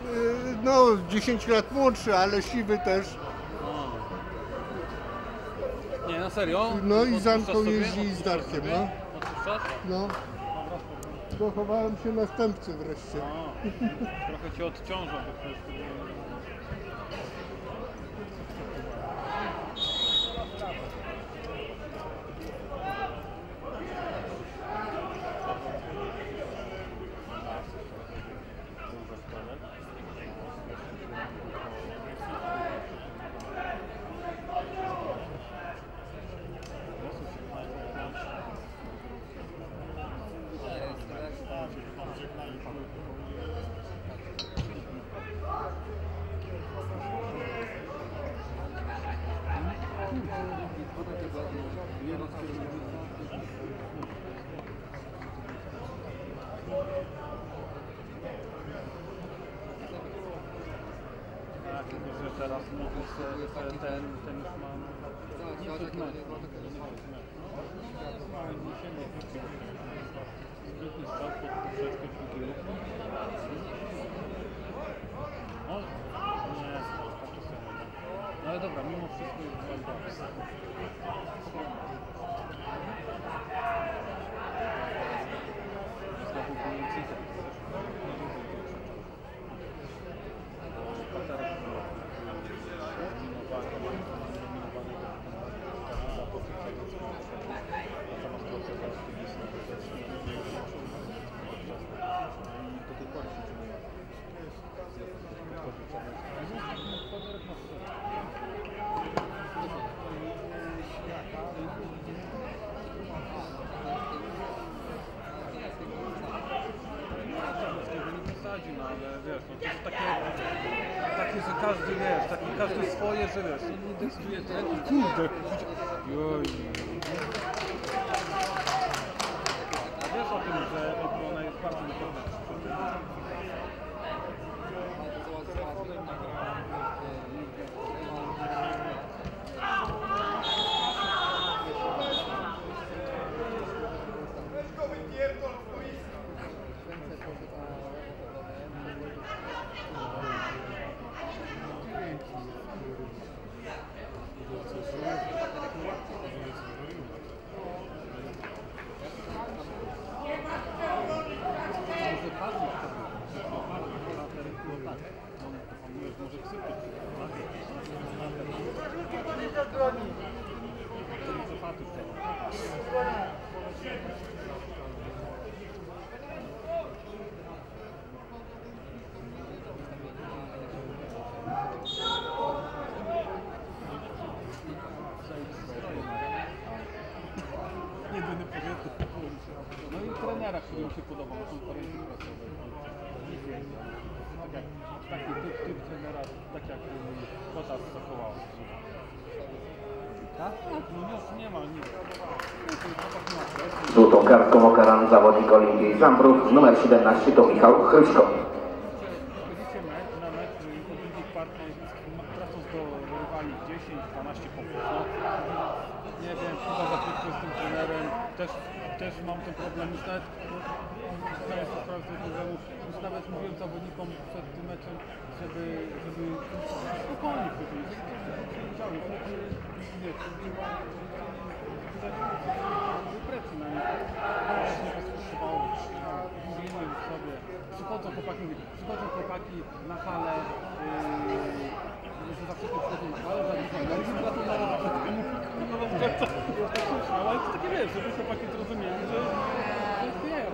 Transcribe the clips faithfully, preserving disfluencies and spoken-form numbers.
No, dziesięć lat młodszy, ale siwy też. O. Nie, na serio? No i z Anką jeździ z Darkiem, no. Odpuszczasz? No. Dochowałem się następcy wreszcie. O, trochę cię odciążą. Teraz mówisz, że ten, ten już mam nie przed meczem. Mamy dzisiaj zbytni strzał pod poprzeczkę piłki ruchu. O, nie, tak czasem. No ale dobra, mimo wszystko jest bardzo dobrze. Znowu Bielicita. No ale wiesz, no to jest takie, takie, że każdy wiesz, takie każdy swoje, że wiesz, inni decyduje ten i kurde, joj. A wiesz o tym, że ona jest bardzo niepewna przy tym. No i trenera, który mi się podobał na konferencji prasowej. Tak jak, taki typ, typ trenera, tak jak Kotas zachował. Tak? No już nie ma nic. Żółtą kartką okarany zawodnik Olimpii Zambrów, numer siedemnaście to Michał Chryszko. Chodzicie na mecz i po drugiej kwarcie tracąc do rywali dziesięć dwanaście punktów. No, nie wiem, chyba za krótko z tym trenerem. Też, też mam ten problem. Już nawet, zdając sobie sprawę z tego problemu, już nawet mówiłem zawodnikom przed tym meczem, żeby, żeby spokojnie powiedzieć, że to presji na nich. Też nie posłuchiwało. Mówimy sobie, przychodzą chłopaki, mówię, przychodzą chłopaki na halę, yy, że zawsze przychodzą na halę, za dużo energii, za to na ale to takie wiesz, żeby chłopaki zrozumieli, że to jest jajo.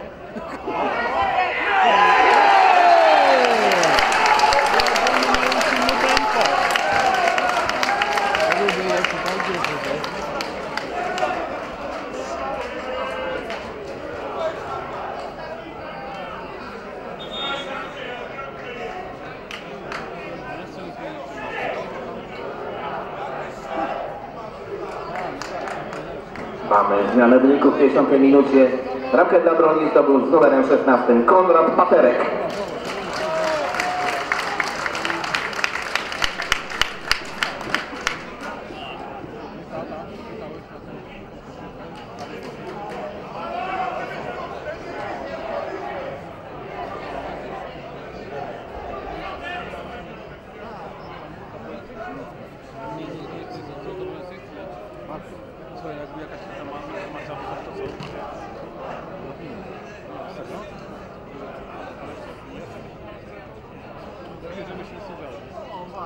Mamy zmianę wyniku w dziesiątej minucie. Bramkę dla broni zdobył z numerem szesnastym Konrad Paterek.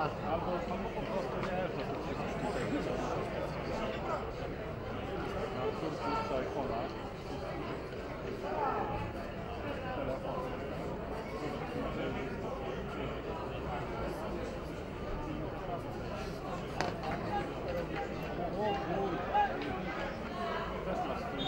Albo, albo po prostu nie, że to coś tutaj na wzórku z iPhone'a. Telefon. O mój! Tesla stoi.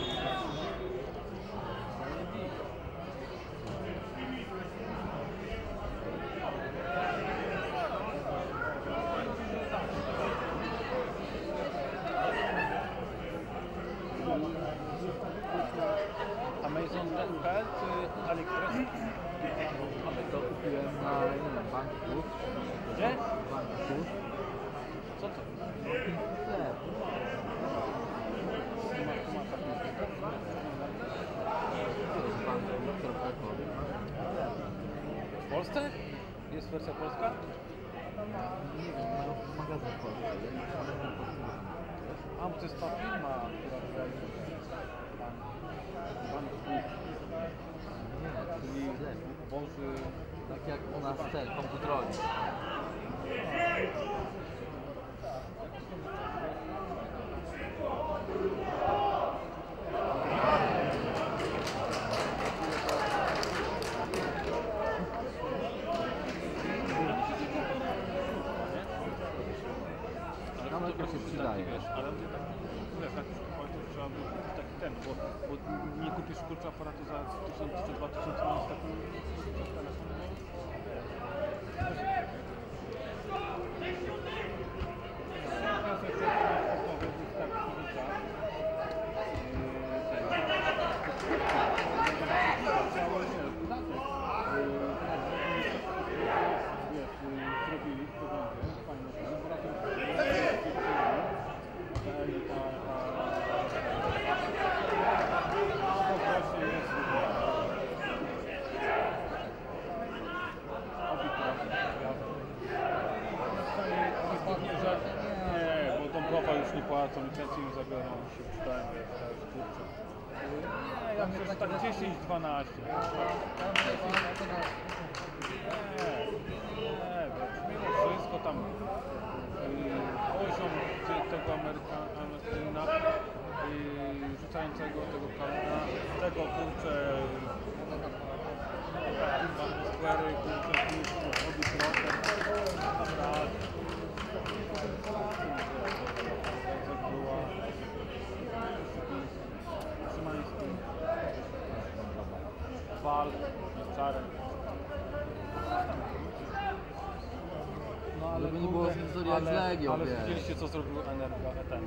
AmazonPL czy AliExpress? Ale to kupiłem na, nie wiem, banku. Gdzie? Banku. Co to? Chleb. Tu ma, tu ma taką w Polsce? Jest wersja polska? Nie wiem, mają magazyn w Polsce. A, bo to jest ta firma, która wydaje Bank Nie, czyli chleb. Boży... Tak jak u nas ten, komputerowi. Ale to się przydaje. Wiesz, ale mnie tak, wiesz, jak już kupowałeś, to trzeba było kupić taki ten, bo, bo nie kupisz kurczę aparatu za tysiąc czy dwa tysiące, masz taką telefon. Zrobili w porządku, fajne nie, bo tą profa już nie płacą, licencję już zabiorą, się przydałem, wiesz, kurczę. Nie, ja myślę, że tak dziesięć dwanaście. Nie, nie, wiesz, mimo wszystko tam yy, poziom tego Amerykanina yy, rzucającego tego kalna, tego kurczę atmosfery, kurczę, kurczę, robi trochę, naprawdę. Była Szymański, Wal, Czarek. No ale by nie było historii jak z Legią, ale wiesz. widzieliście, co zrobił Energa, ten.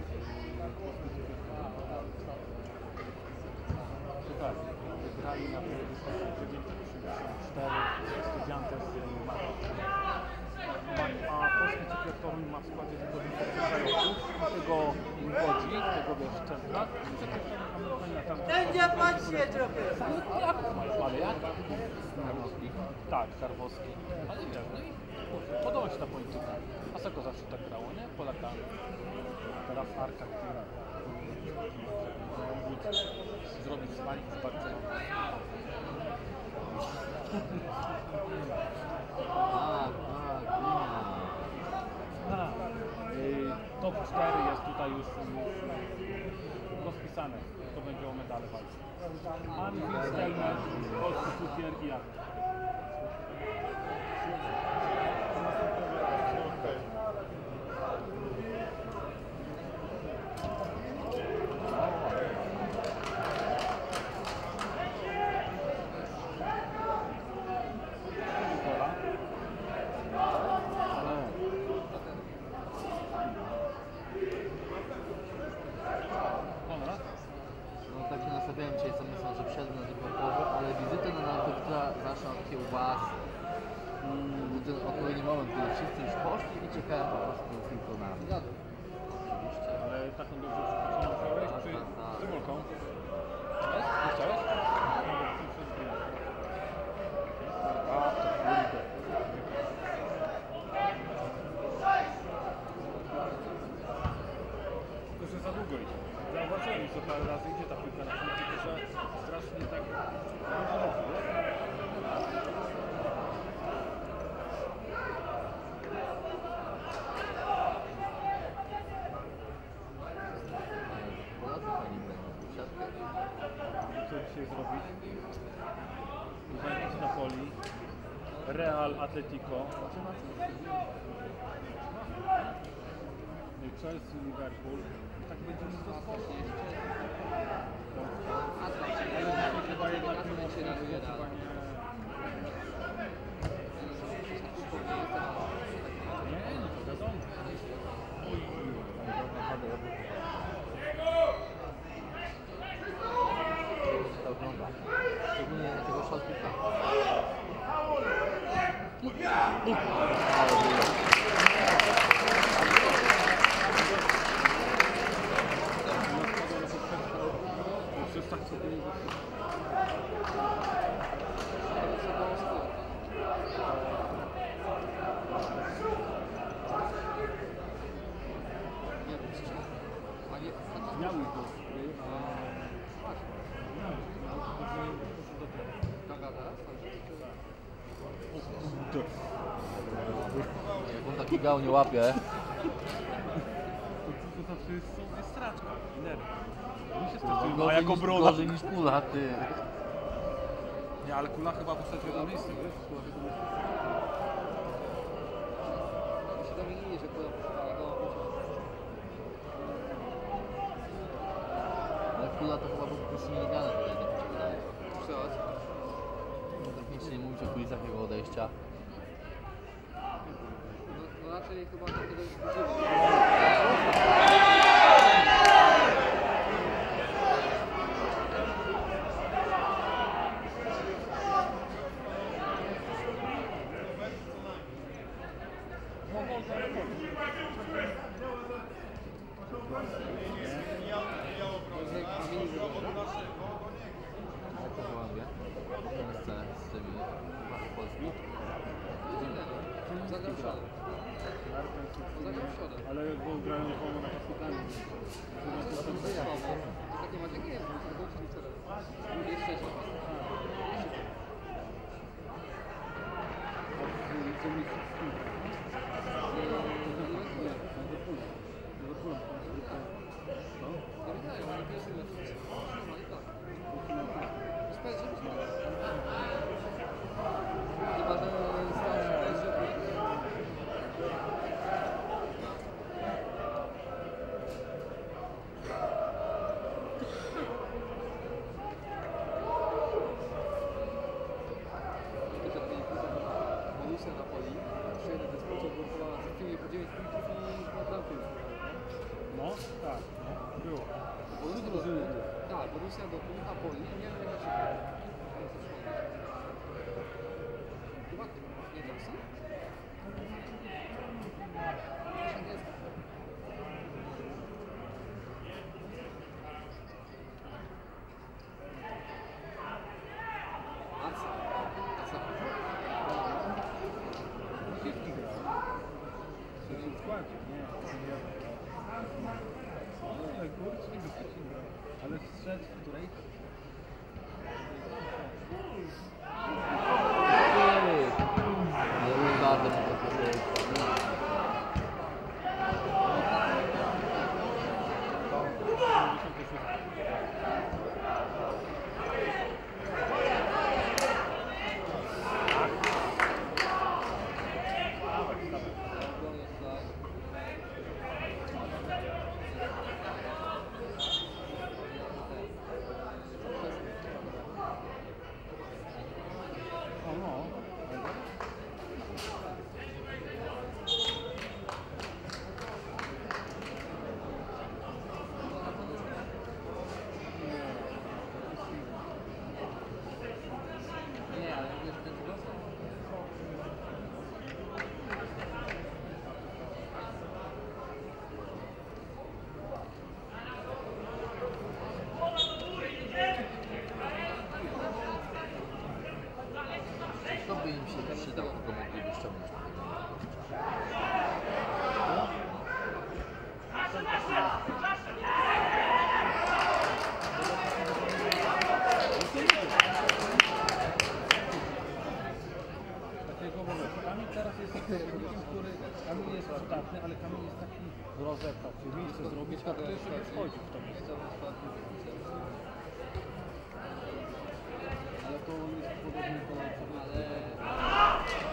Super. Wygrali na dziewięćset osiemdziesiąt cztery Estudiantes z Madrytu. A polski cukier Toruń ma w składzie tylko zajowców, tego Łodzi, tego wiesz, centra. Będzie patrzcie trochę! Jak mają, ale jak? Karwowski. Tak, Karwowski. Ale wiesz, no i kurczę, podoba się ta polityka. A co go zawsze tak grało, nie? Polakami. Teraz Arka, który zrobić zwalik z Barceloną. Tak, tak, A, y, top cztery jest tutaj już, już rozpisane, kto będzie o medale walczył. Anwil, Stelmer, polski cukier i jak. No tak się nastawiałem dzisiaj, co myślę, że wszedłem na typowo, ale wizyta na narkotyka zawsze od kiełbas. Mm, był ten odpowiedni moment, kiedy wszyscy już poszli i czekałem po prostu tylko na mnie. Oczywiście. Ale taką dobrze przypuszczenie musiałeś, Tak, czy tak, tak. z cebulką? Nie chciałeś? A, to kurde. Tylko, że za długo idzie. Zauważyłem, że parę razy idzie ta piłka na punkcie, tylko że strasznie tak dużo robi, nie? Real, Atletico, Chelsea, Liverpool. Tak będzie mi to spoko. Ale chyba jednak mimo wszystko chyba nie... Nie, no to wiadomo. To ogląda. Szczególnie na tego szalpika. Przecież tak sobie nie miały go. Jak on taki gał nie łapie. To zawsze jest, jest straczka, nerwy. Mi się No, stresują, a gorzej jako niż, broda. gorzej niż kula, ty. Nie, ale kula chyba postaci jedno miejsce, wiesz? Kula jedno miejsce. Mi się domienili, że kula poszła do... Ale kula to chyba po prostu nielegalne tutaj, tak mi się wydaje. Co? Tak nic nie mówić o kulisach jego odejścia. No, no raczej chyba takiego ekskluzywu. Jak to Holandia? Pokażę scenę z tymi Polski. Zagrał w środę. Zagrał w środę. Ale bo grają wolno na napastnikami. Takie macie nie jest, to jest wczoraj. Jeszcze raz. Nie wydają, oni pierwszy mecz. No i tak. Spędzi się. Chyba, że Staszek będzie... Borussia Napoli, przyjedę do sportu, bo chyba w filmie po dziewięć punktów i na bramkę już. No, tak, no, było. Borussia do Tak, Borussia do Napoli, nie wiem jak się chyba nie wiem, co? Ale kurczę, nie bezpiecznie grał. Ale strzec w której? Nie ugardę mu to powiedzieć. O no. Nie, ale wiesz, ten wzrost. To by im się przydał, tylko mogliby ściągnąć na tego. Takiego mówię, Kamil teraz jest zawodnikiem, który Kamil jest przydatny, ale Kamil jest taki rozebrać, miejsce zrobić, tak też sobie wchodzi w to miejsce. Ale to on jest podobny do... Ale...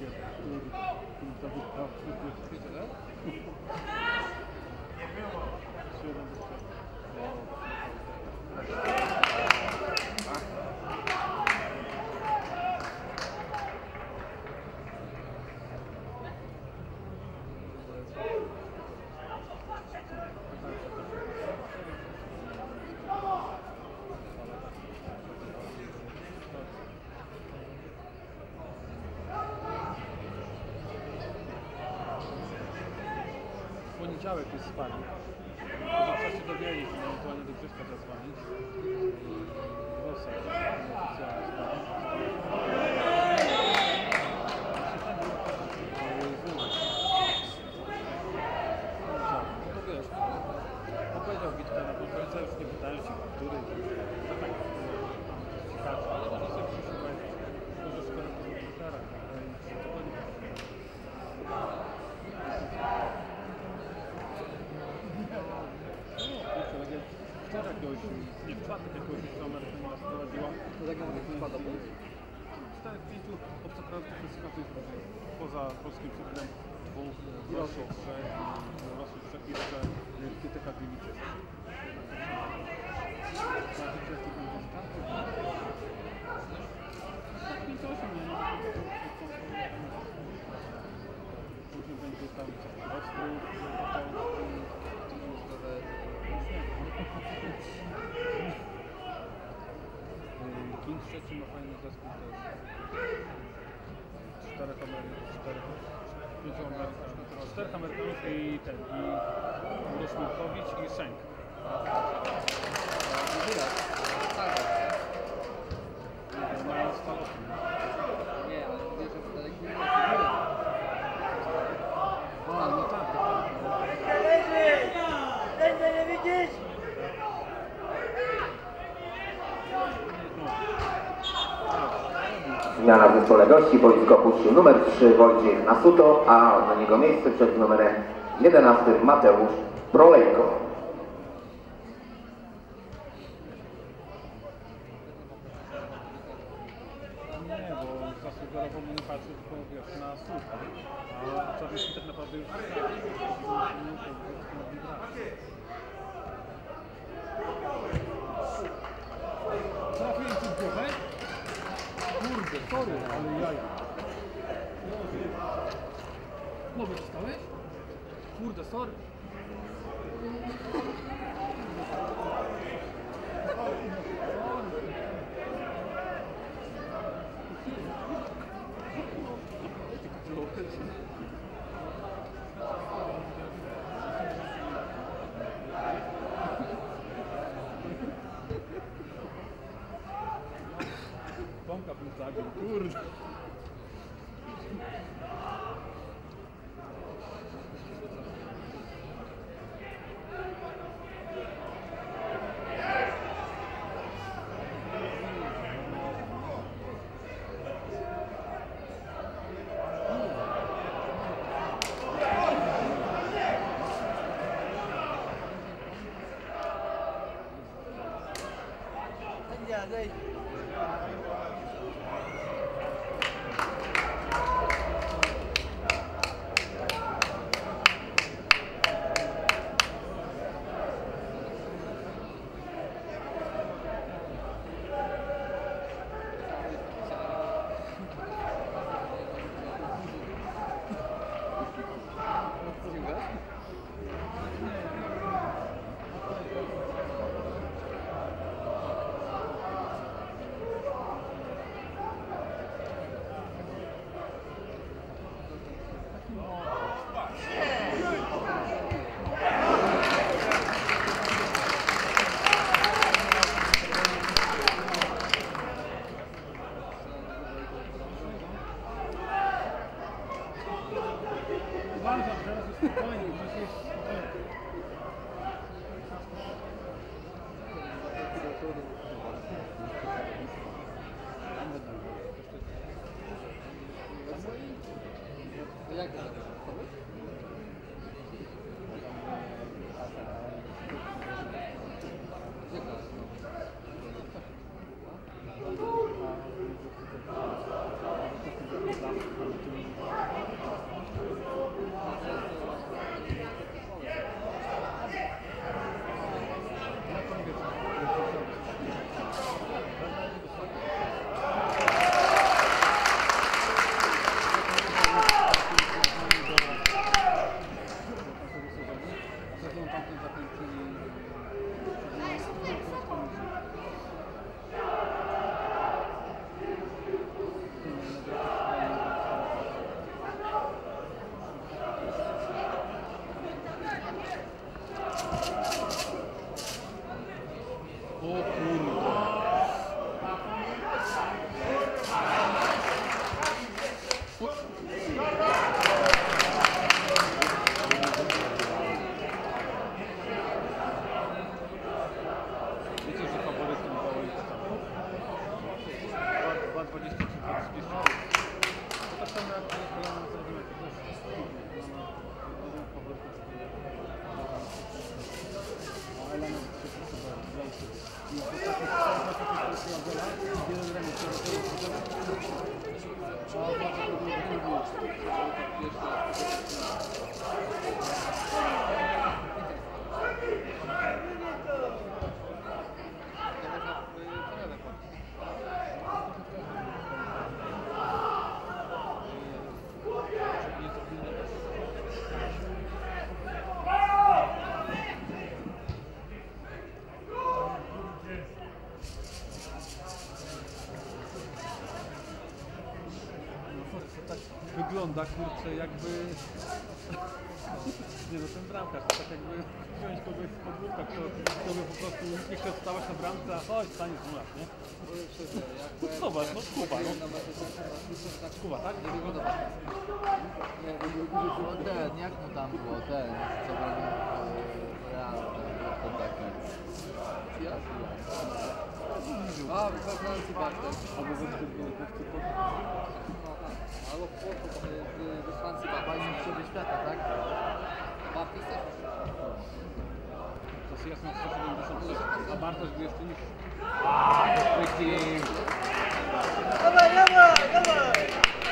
Poniedziałek jest spalny. Może trzeba się dowiedzieć, że ewentualnie do Grześka zadzwonić. Rosa, oficjalny spalny. No to wiesz, opowiedział bitkę na konferencji, już nie pytałem się, który, to tak ciekawe, ale można sobie przesłuchać troszeczkę na komputerach, ale i przy tego nie wczoraj jakiegoś, nie w czwartek jakiegoś jeszcze Amerykanie nas prowadziła. To tak jak spada był? Czterech, pięciu obcokrajowców jest z każdej drużyny. Poza polskim przykładem dwóch Rosów, trzech, Rosów, trzech i jeszcze Kietyka Gliwice. Tak, pięć osiem, nie? Później będzie tam Ostrów, King trzeci ma fajny zespół też. Czterech Amerykanów, czterech, pięciu Amerykanów, czterech Amerykanów i ten, i Roszmurkowicz i Szenk. Nie, mają stalowki. Nie, ale mówię, że w daleki nie ma. A, no tak, tak. Leży! Nie widzisz? Zmiana w zespole gości. Boisko opuścił numer trzy Wojciech Nasuto, a na niego miejsce przed numerem jedenastym Mateusz Prolejko. Nie, bo zasugerował mu nie patrzeć, tylko wiesz, na słupę. A Czarnyski tak naprawdę już trafiłem ci w głowę? Kurde, sorry, ale jaja. Głowę dostałeś? Kurde, sorry. Tomka bym zabił, kurde. Sędzia, zejdź. Uważam, teraz jest spokojnie, już jest spokojnie. Jak to? A wygląda, kurczę, jakby... Nie no, ten bramkarz, to tak jakby wziąć kogoś z podwórka, kto, kto by po prostu nie chciał stawać na bramce, a chodź, stanie z nas, nie? No zobacz, no Kuba, no. Kuba, tak? Nie wygląda. No ten, jak mu tam było, ten, co bronił Realu, ten taki. A, wypadający Bartek. Albo ze Albo w Płotu, we Francji, fajnie w przodzie świata, tak? Bartek też? To jest jasno sto siedemdziesiąt sześć, a Bartosz był jeszcze niż... Dawaj, dawaj, dawaj!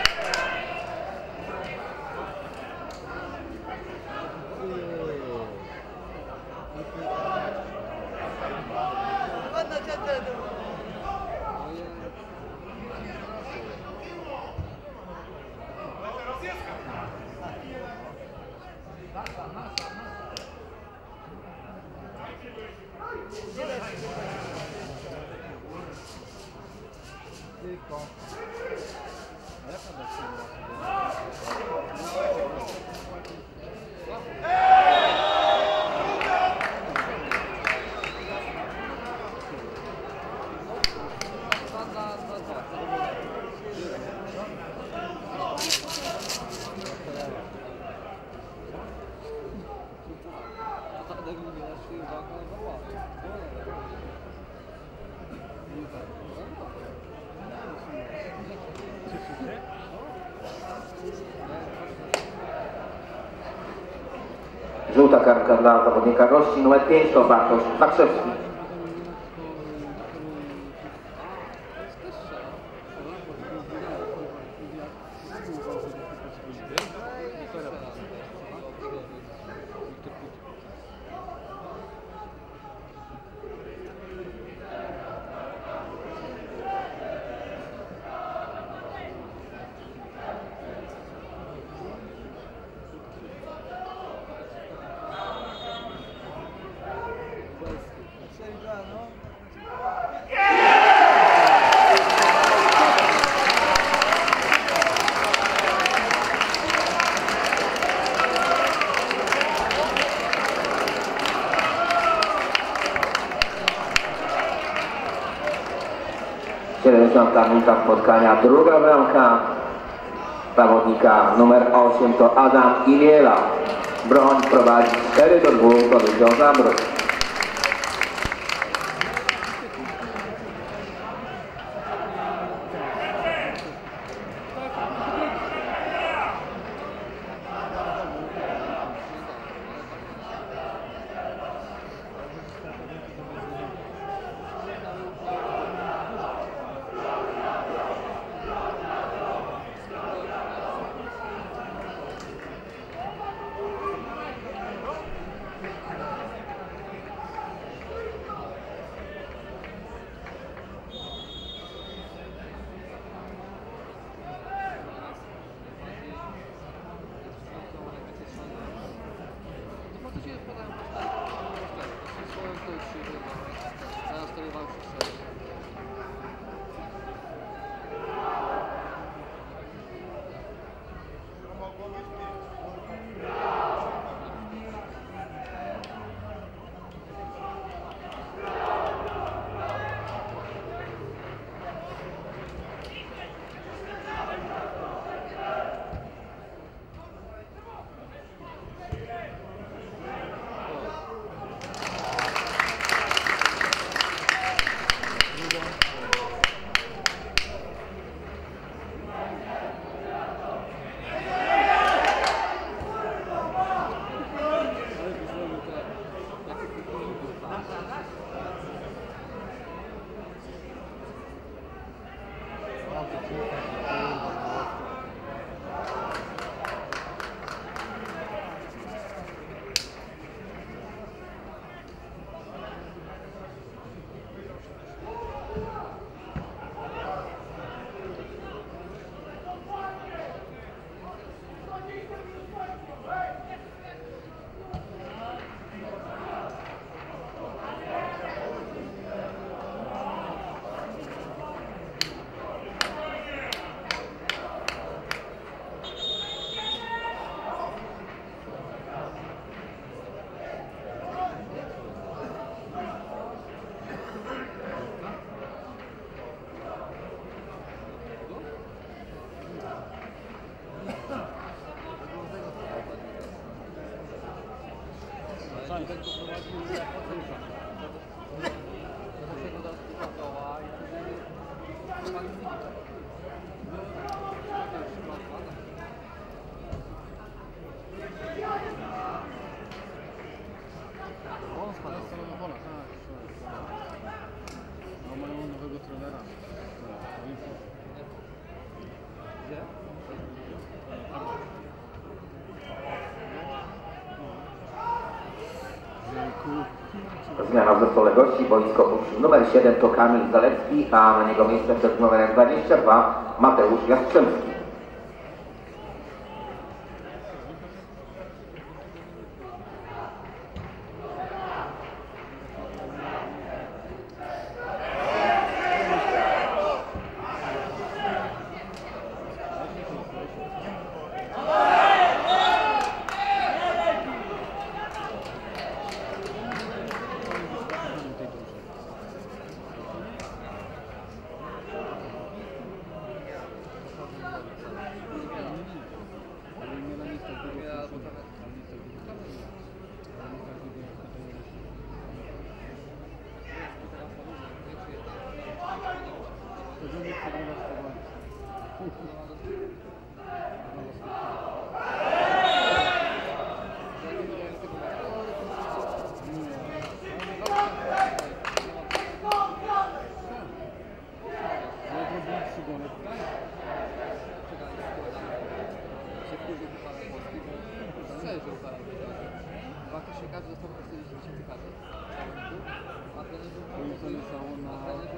Ładna cięta, Tylko. Żółta kartka dla zawodnika gości, numer pięć to Bartosz Zakrzewski. siedemdziesiąta minuta spotkania, druga bramka zawodnika numer osiem to Adam Iliela. Broń prowadzi cztery do dwóch, to wyciąg Zabrój. Nice. ten poprowadził jak podróża. Dlatego dał dwa koła i wtedy pan widzi. On spadł z samego pola, tak. No mają nowego trenera. Gdzie? Zmiana w zespole gości, boisko uczniów numer siedem to Kamil Zalewski, a na niego miejsce przed numerem dwadzieścia dwa Mateusz Jastrzębski. Dwa koszykarze zostały po czterdzieści tysięcy kadr. A trenerzy zależało na...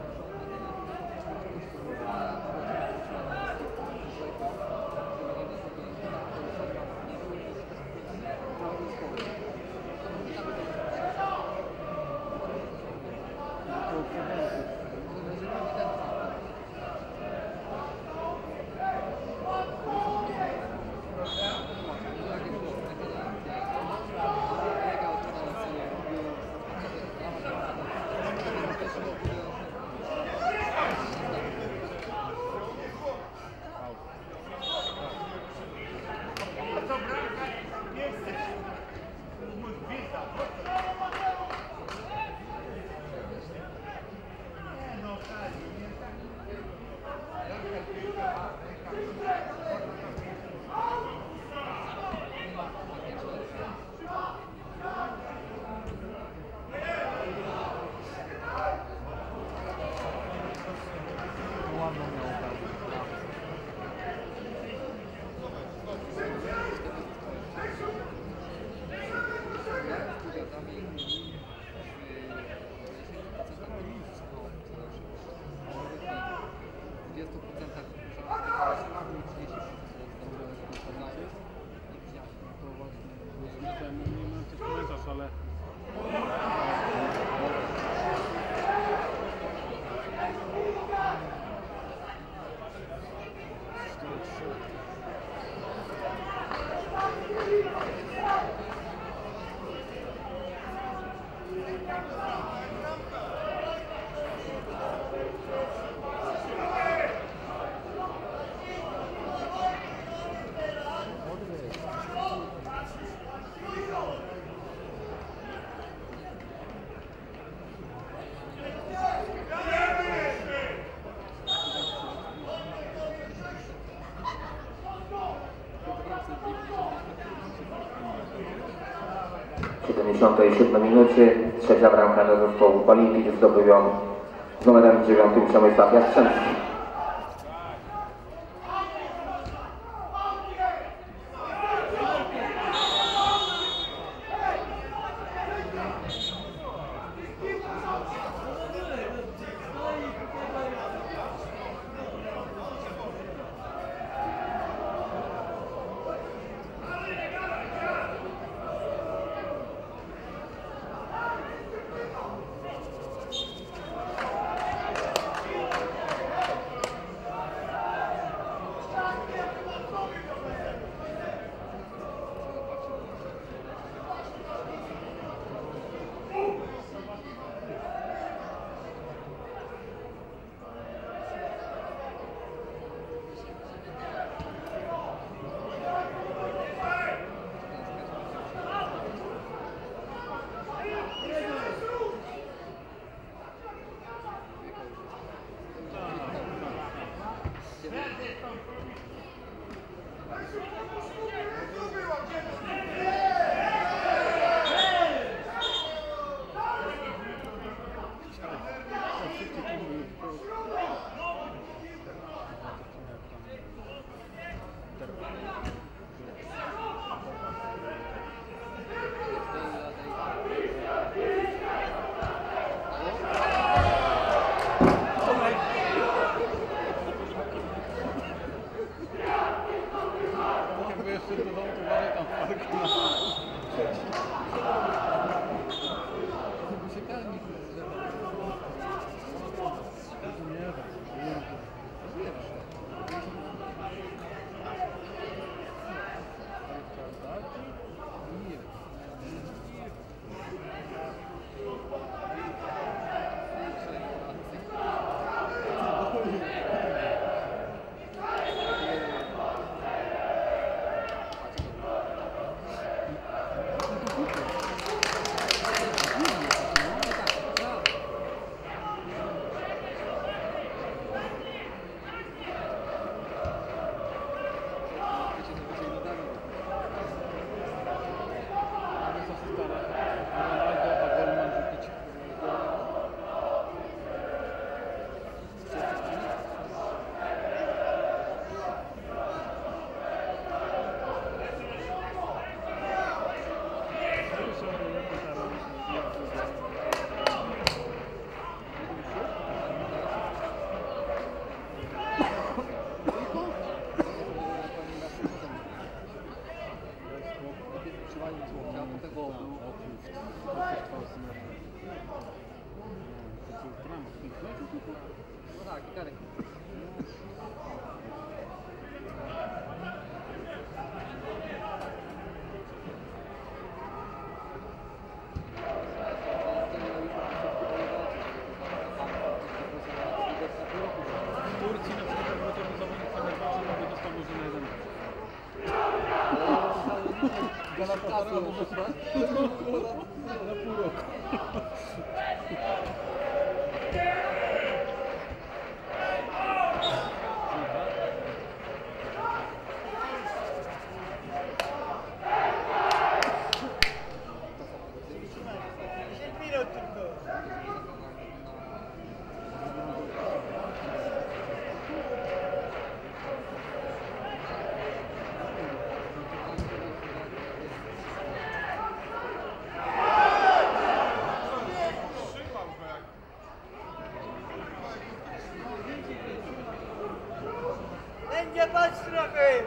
W siedemdziesiątej siódmej minucie trzecia bramka dla zespołu Olimpii zdobył ją z numerem dziewiątym Przemysław Jastrzębski. jeszcze do domu, to uważaj tam w parku. Się karmi, Nie wiem. Tak, Karek. W Turcji na przykład jakby to był zawodnik Fenerbahce, to by dostał może na jeden mecz. Galatasaray może spać? Na pół roku. dziesięć minut tylko. Będzie patrz trochę.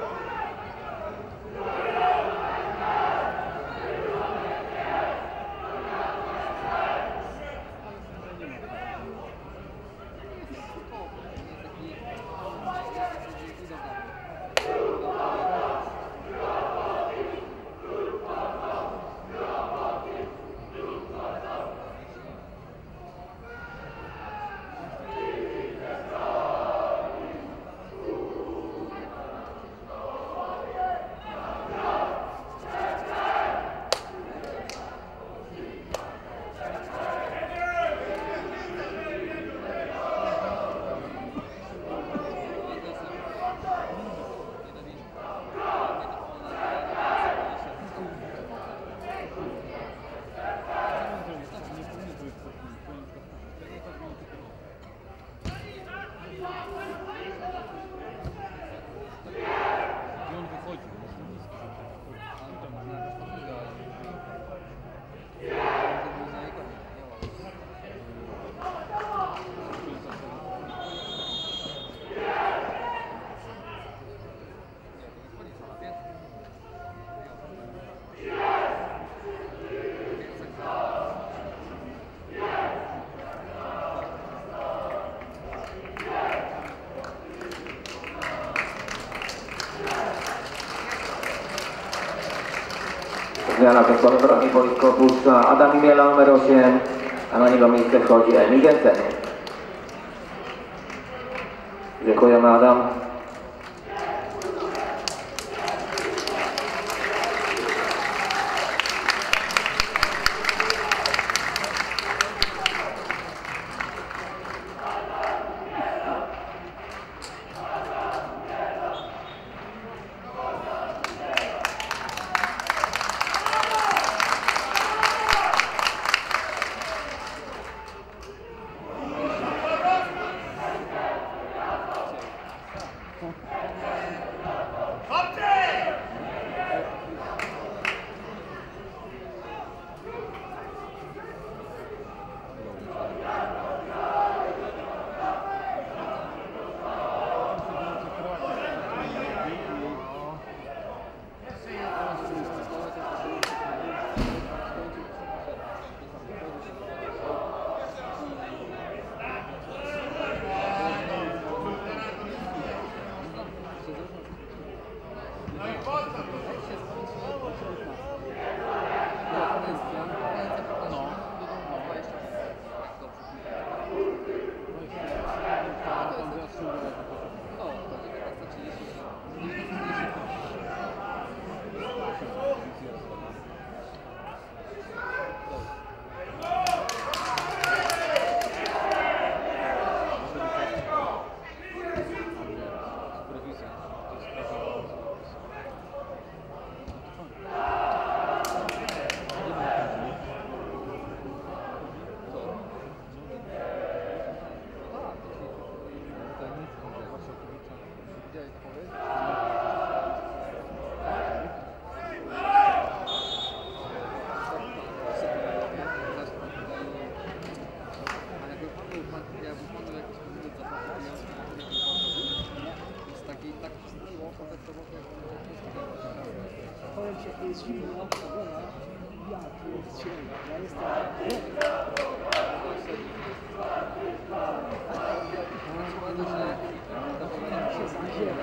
I on wychodzi. Zmiana zespołu broni boisko opuszcza Adam Imiela numer osiem, a na niego miejsce wchodzi Emil Gęcen. Dziękujemy, Adam. powiem ci, jakie jest zimno, pogoda. Ja tu jest ciemno, ja jestem... się zadziera.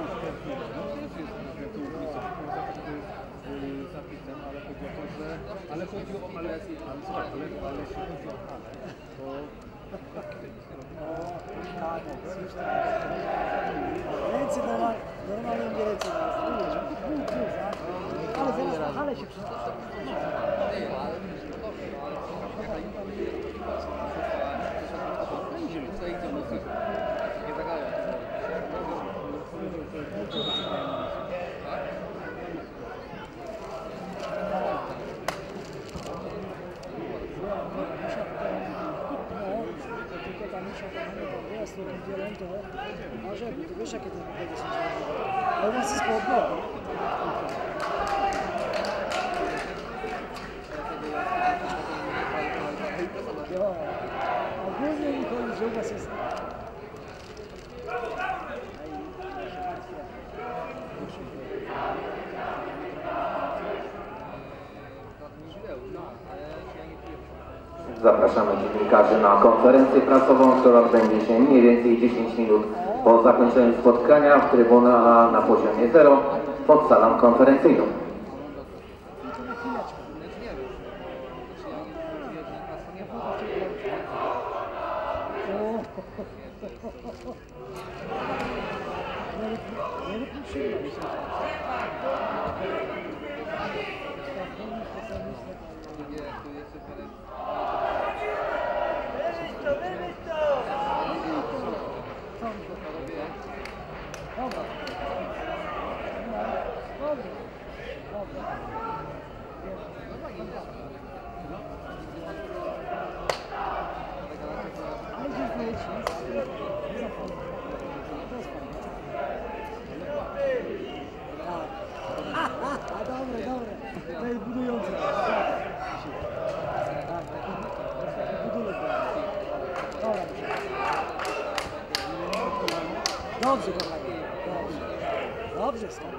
zapisem, ale chodzi o to, że... Ale chodzi o... Ale, ale, słuchaj, ale, ale jeśli chodzi o halę, to... Ręce normalnie, normalnie mnie ręce zaraz. Ale zaraz na halę się przyda. Nie zagają. Tylko tam muszę to jest to wielem to, a żeby, to wiesz jakie te wyglądy są ciągle. Ale u nas jest po odnogu. Jo, ogólnie mi chodzi, że u was jest... Zapraszamy dziennikarzy na konferencję prasową, która odbędzie się mniej więcej dziesięć minut po zakończeniu spotkania w trybunach na poziomie zero pod salą konferencyjną. Dobre, dobre. To jest budujące. Tak, tak. Budunek. Dobra. Dobrze, kochani. Dobrze. Dobrze, są.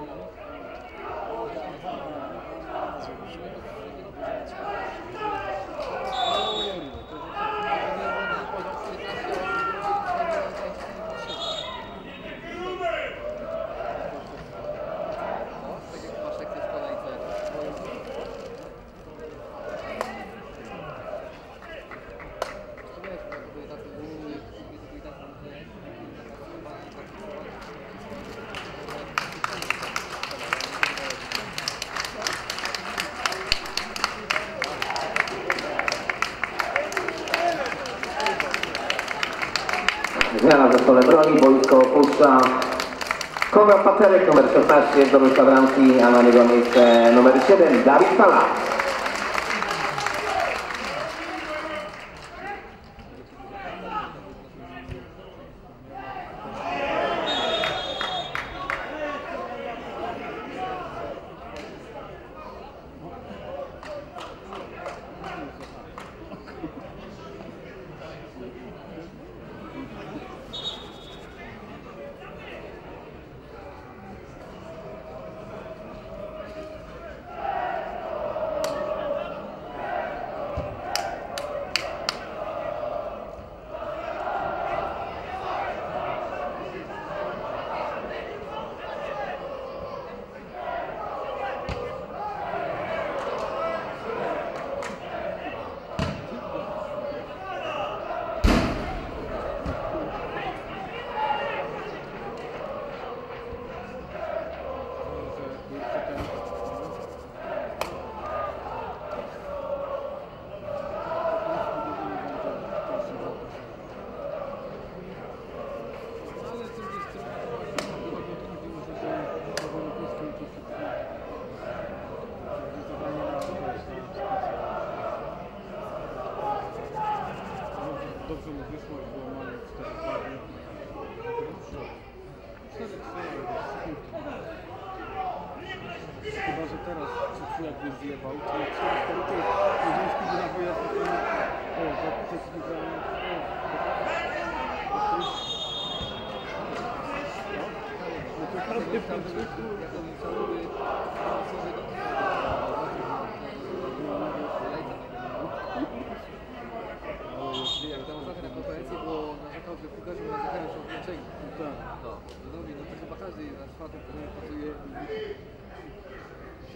Zmiana w zespole broni, boisko opuszcza Konrad Pacerek, numer szesnaście, zdobywca bramki, a na niego miejsce numer siedem, Dawid Sala. Dobrze mu wyszło, było mamy cztery dwa. cztery trzy. Chyba, że teraz czy jakby zjebał, to jak cztery cztery to jest kiedy na wyjazd to o, to jest wygrane. No to prawdę w tym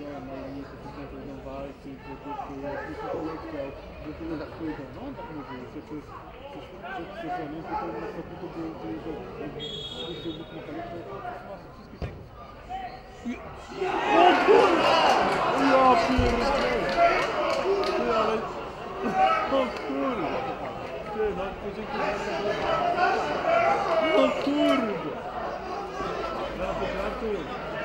nie, na linii to później będą walczyć, że to jest nie chciał, że to jest pójdą. No on tak mówił, że to jest przed sezonem, że to na przykład to było, że jeśli Bóg ma kalę, to ma wszystkich tego. O kurwa! Ja pierdolę! Ty, ale... O kurwa! Ty, no podziękuję za to. O kurwa! Ja podziękuję.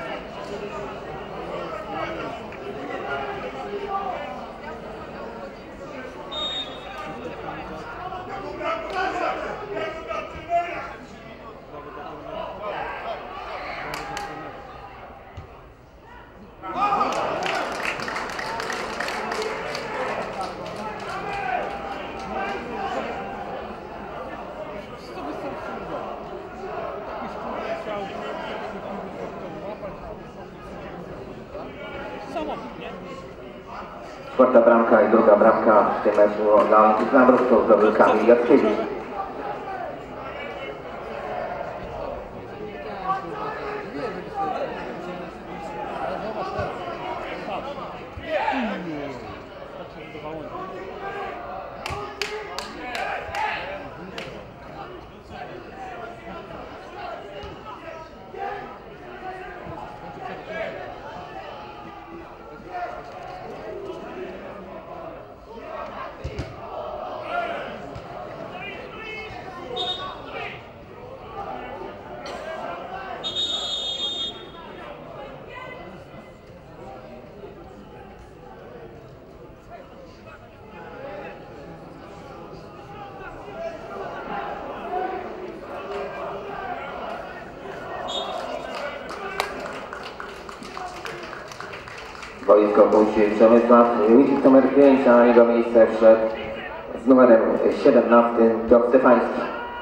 Czwarta bramka i druga bramka w tym meczu dla Lambrusów zdobył Kamil Jackiewicz. Boisko opuścił Przemysław Łyzik numer pięć, a na jego miejsce wszedł z numerem siedemnastym Piotr Stefański.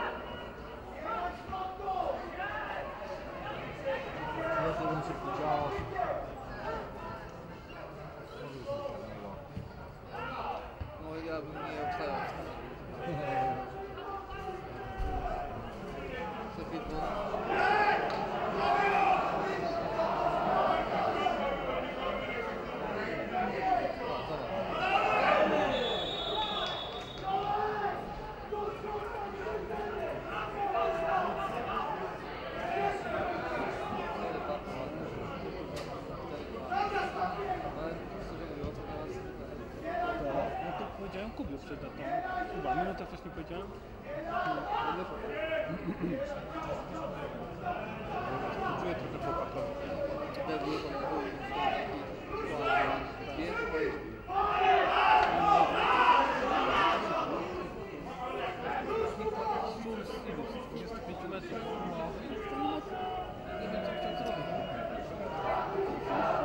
No ja bym nie obstawiał. Powiedziałem Kubie przed datą. Chyba, minutę coś nie powiedziałem? Czuję trochę chłopakowi. dwudziestu pięciu metrów. Nie wiem, co chciał zrobić.